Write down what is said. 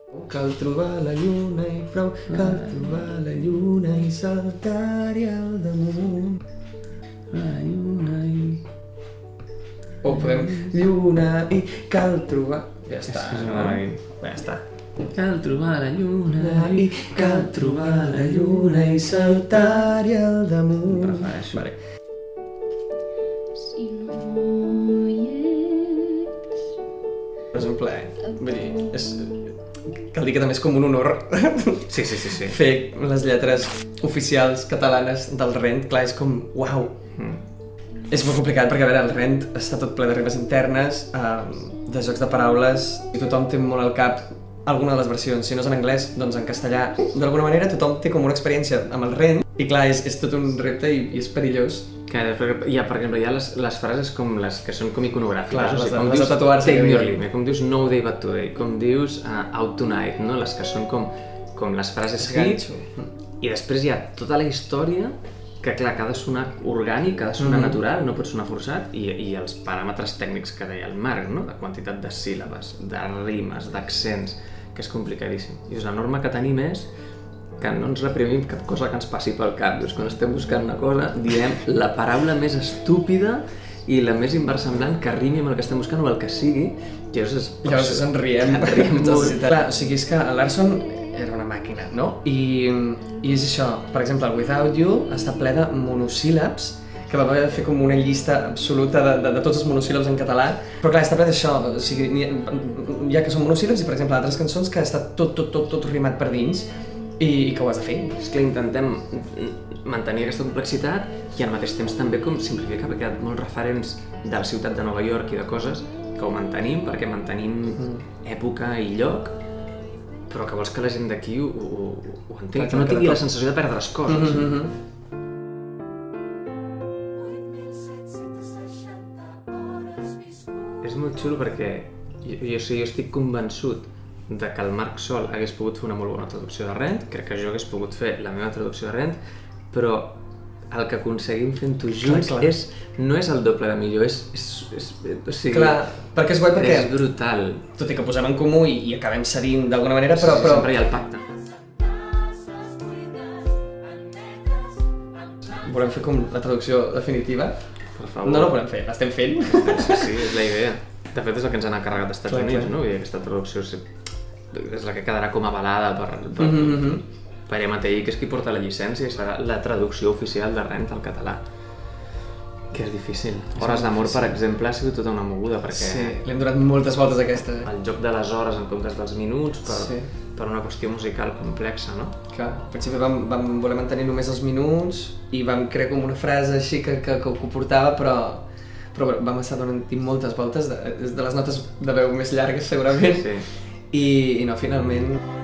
Cal trobar la lluna i prou, cal trobar la lluna i saltar-hi al damunt. La lluna i... O podem... Lluna i cal trobar... Ja està. Ja està. Cal trobar la lluna i cal trobar la lluna i saltar-hi al damunt. Prefereixo. Vale. Si no hi ets... És un plaer. Vull dir, cal dir que també és com un honor Sí. fer les lletres oficials catalanes del Rent. Clar, és com, uau. És molt complicat perquè, a veure, el Rent està tot ple de rimes internes, de jocs de paraules, i tothom té molt al cap alguna de les versions. Si no és en anglès, doncs en castellà. D'alguna manera tothom té com una experiència amb el Rent, i clar, és tot un repte i és perillós. Per exemple, hi ha les frases com les que són com iconogràfiques. Clar, les de tatuar-se. Take me or leave me, com dius No Day But Today, com dius Out Tonight, no? Les que són com les frases hit. I després hi ha tota la història que, clar, que ha de sonar orgànic, que ha de sonar natural, no pot sonar forçat, i els paràmetres tècnics que deia el Marc, no? De quantitat de síl·labes, de rimes, d'accents, que és complicadíssim. I la norma que tenim és que no ens reprimim cap cosa que ens passi pel cap. Quan estem buscant una cosa, diem la paraula més estúpida i la més inversemblant que rimi amb el que estem buscant o el que sigui, i llavors ens riem molt. Clar, o sigui, és que Larson era una màquina, no? I és això, per exemple, el Without You està ple de monosíl·labs, que va haver de fer com una llista absoluta de tots els monosíl·labs en català, però clar, està ple d'això, o sigui, hi ha que són monosíl·labs i, per exemple, altres cançons que està tot rimat per dins, i que ho has de fer. És que intentem mantenir aquesta complexitat i al mateix temps també com simplificar, perquè hi ha molts referents de la ciutat de Nova York i de coses que ho mantenim, perquè mantenim època i lloc, però que vols que la gent d'aquí ho entengui, que no tingui la sensació de perdre les coses. És molt xulo perquè jo estic convençut de que el Marc sol hagués pogut fer una molt bona traducció de Rent, crec que jo hagués pogut fer la meva traducció de Rent, però el que aconseguim fent-ho junts no és el doble de millor, Clar, perquè és guai perquè... És brutal. Tot i que posem en comú i acabem cedint d'alguna manera, però... Sempre hi ha el pacte. Volem fer com la traducció definitiva? Per favor. No la volem fer, l'estem fent. Sí, és la idea. De fet, és el que ens han encarregat dels Estats Units, no? I aquesta traducció és la que quedarà com avalada per MTI, que és qui porta la llicència i serà la traducció oficial de Rent al català. Que és difícil. Hores d'amor, per exemple, ha sigut tota una moguda, perquè... Sí, li hem donat moltes voltes a aquesta. El joc de les hores en comptes dels minuts, per una qüestió musical complexa, no? Clar, al principi vam voler mantenir només els minuts i vam crear com una frase així que ho portava, però vam estar donant-hi moltes voltes, de les notes de veu més llargues segurament, i no, finalment...